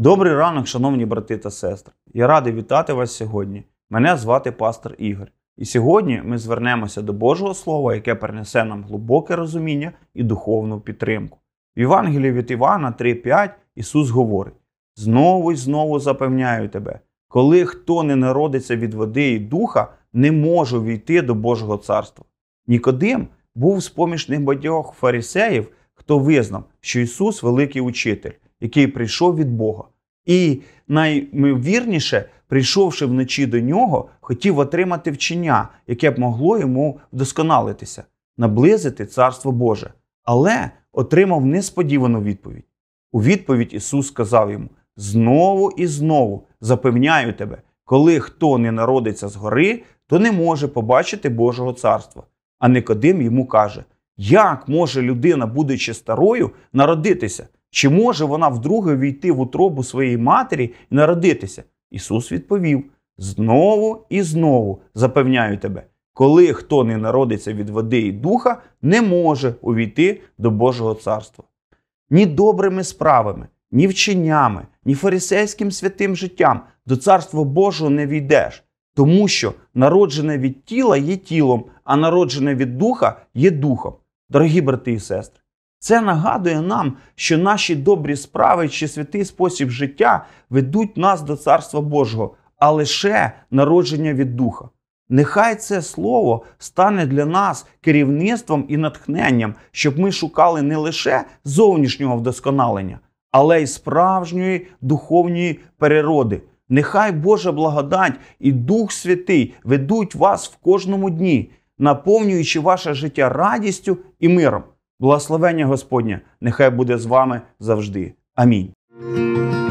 Добрий ранок, шановні брати та сестри. Я радий вітати вас сьогодні. Мене звати пастор Ігор. І сьогодні ми звернемося до Божого Слова, яке принесе нам глибоке розуміння і духовну підтримку. В Євангелії від Івана 3:5 Ісус говорить: «Знову й знову запевняю тебе, коли хто не народиться від води і духа, не може війти до Божого царства». Нікодим був з-поміж небагатьох фарисеїв, хто визнав, що Ісус – великий учитель, який прийшов від Бога. І найвірніше, прийшовши вночі до нього, хотів отримати вчення, яке б могло йому вдосконалитися, наблизити Царство Боже. Але отримав несподівану відповідь. У відповідь Ісус сказав йому: «Знову і знову запевняю тебе, коли хто не народиться згори, то не може побачити Божого царства». А Никодим йому каже: «Як може людина, будучи старою, народитися? Чи може вона вдруге війти в утробу своєї матері і народитися?» Ісус відповів: «Знову і знову запевняю тебе, коли хто не народиться від води і духа, не може увійти до Божого царства». Ні добрими справами, ні вченнями, ні фарисейським святим життям до Царства Божого не війдеш, тому що народжене від тіла є тілом, а народжене від духа є духом. Дорогі брати і сестри, це нагадує нам, що наші добрі справи чи святий спосіб життя ведуть нас до Царства Божого, а лише народження від Духа. Нехай це слово стане для нас керівництвом і натхненням, щоб ми шукали не лише зовнішнього вдосконалення, але й справжньої духовної перероди. Нехай Божа благодать і Дух Святий ведуть вас в кожному дні, наповнюючи ваше життя радістю і миром. Благословення Господнє нехай буде з вами завжди. Амінь.